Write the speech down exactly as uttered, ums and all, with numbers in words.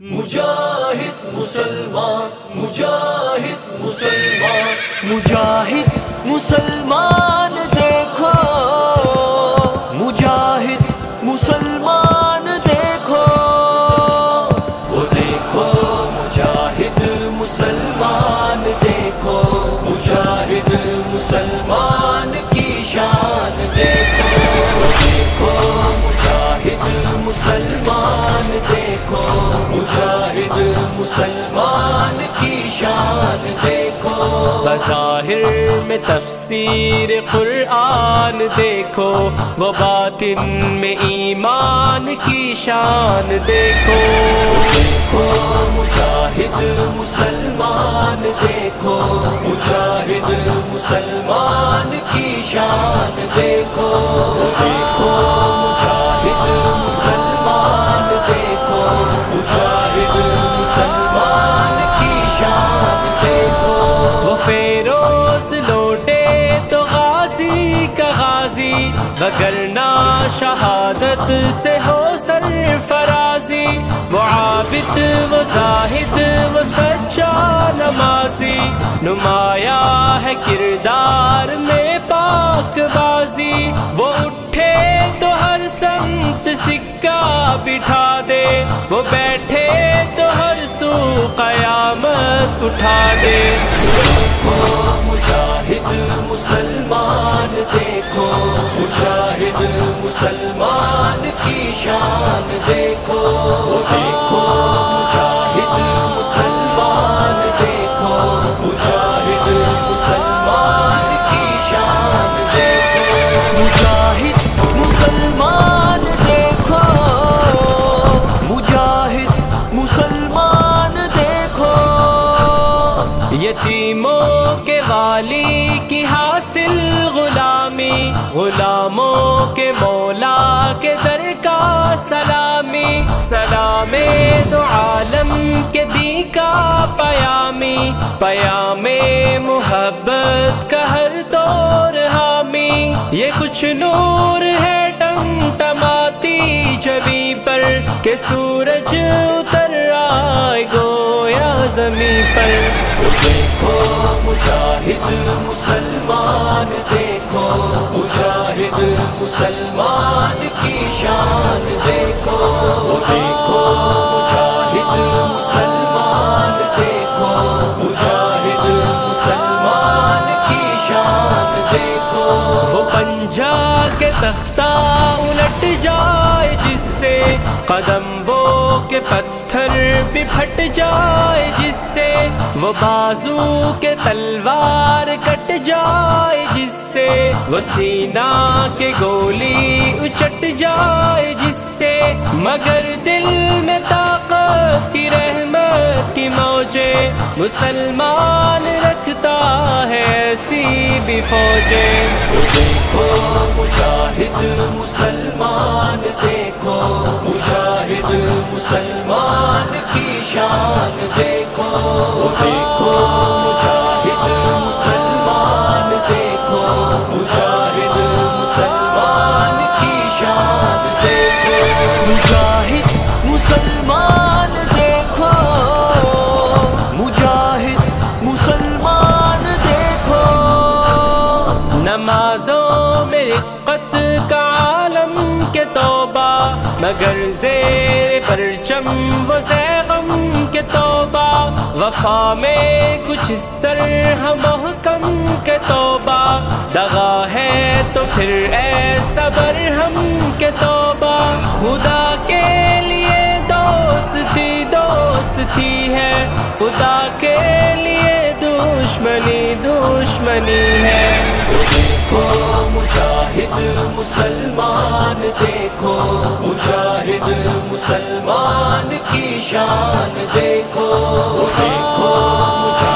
مجاہد مسلمان، مجاہد مسلمان، مجاہد مسلمان دیکھو، مجاہد مسلمان دیکھو، وہ دیکھو مجاہد مسلمان دیکھو، مجاہد مسلمان کی شان دیکھو، وہ دیکھو مجاہد مسلمان دیکھو، مجاہد مسلمان کی شان دیکھو۔ بظاہر میں تفسیر قرآن دیکھو، وہ باطن میں ایمان کی شان دیکھو۔ دیکھو مجاہد مسلمان دیکھو، مجاہد مسلمان کی شان دیکھو، دیکھو مجاہد مسلمان دیکھو، مجاہد مسلمان کی شان دیکھو۔ وہ فیروز لوٹے تو غازی کا غازی، وگرنہ شہادت سے ہو سرفرازی۔ وہ عابد وہ زاہد وہ سچا نمازی، نمایاں ہے کردار میں پاک بازی۔ وہ اٹھے تو ہر سمت سکہ بٹھا دے، وہ بیٹھے تو ہر سو قیامت اٹھا دے۔ دیکھو مجاہد مسلمان دیکھو، مجاہد مسلمان کی شان دیکھو، دیکھو مجاہد مسلمان دیکھو، مجاہد مسلمان کی شان دیکھو۔ مجاہد مسلمان دیکھو، مجاہد مسلمان دیکھو، یتیموں کے والی کی حاصل غلامی، غلاموں کے مولا کے در کا سلامی۔ سلام دو عالم کے دی کا پیامی، پیام محبت کا ہر دور حامی۔ یہ کچھ نور ہے ٹمٹماتی جبیں پر، کہ سورج اتر آئے گویا زمین پر۔ دیکھو مجاہد مسلمان دیکھو، مجاہد مسلمان کی شان دیکھو، دیکھو مجاہد مسلمان دیکھو، مجاہد مسلمان کی شان دیکھو۔ وہ پنجا کے تختہ الٹ جائے جس سے، قدم وہ کے پتھر بھی پھٹ جائے جس سے، وہ بازو کے تلوار کٹ جائے جس سے، وہ سینہ کے گولی اچٹ جائے جس سے، مگر دل میں طاقت کی رحمت کی موجیں، مسلمان رکھتا ہے ایسی بھی فوجیں۔ دیکھو مجاہد مسلمان دیکھو، مجاہد مسلمان کی شان دیکھو، دیکھو مجاہد مسلمان دیکھو، مجاہد مسلمان کی شان دیکھو۔ مجاہد مسلمان دیکھو، مجاہد مسلمان دیکھو، نمازوں میں رقت کا عالم کے توبہ، مگر زیر پرچم وہ زیغم کے توبہ۔ وفا میں کچھ اس طرح محکم کے توبہ، دغا ہے تو پھر اے صبر ہم کے توبہ۔ خدا کے لیے دوستی دوستی ہے، خدا کے لیے دشمنی دشمنی ہے۔ دیکھو مجاہد مسلمان دیکھو، مجاہد مسلمان کی شان دیکھو، دیکھو مجاہد